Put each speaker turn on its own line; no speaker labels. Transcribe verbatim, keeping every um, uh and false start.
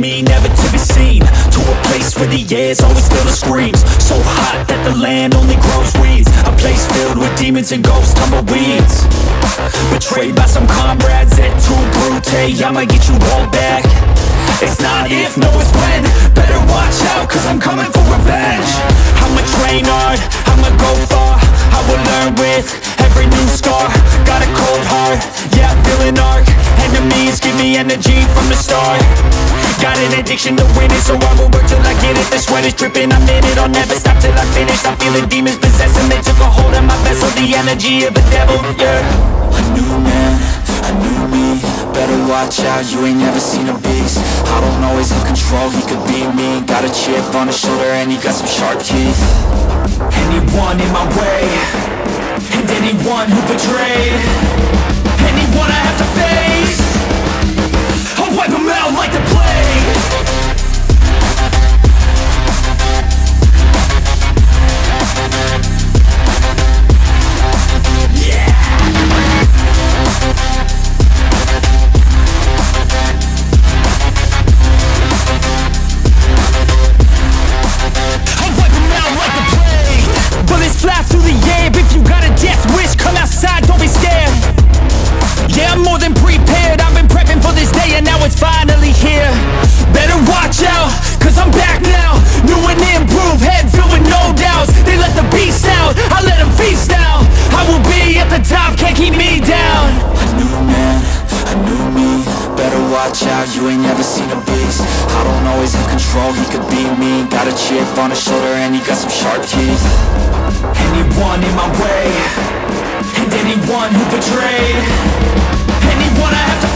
me, never to be seen. To a place where the air's always filled with screams. So hot that the land only grows weeds. A place filled with demons and ghosts, tumbleweeds. Betrayed by some comrades, et tu brute, I'ma get you all back. It's not if, no it's when. Better watch out, cause I'm coming for revenge. I'ma train hard, I'ma go far. I will learn with every new scar. Got a cold heart, yeah, I'm feeling arc. Enemies give me energy from the start. Got an addiction to winning, so I will work till I get it. The sweat is dripping, I'm in it, I'll never stop till I finish. I'm feeling demons possessing, they took a hold of my vessel. The energy of a devil, yeah. A new man, a new me. Better watch out, you ain't never seen a beast. I don't always have control, he could be me. Got a chip on his shoulder and he got some sharp teeth. Anyone in my way, and anyone who betrayed, anyone I have to face, I'll wipe them out like the plague. Watch out, you ain't never seen a beast. I don't always have control, he could be me. Got a chip on his shoulder and he got some sharp teeth. Anyone in my way, and anyone who betrayed, anyone I have to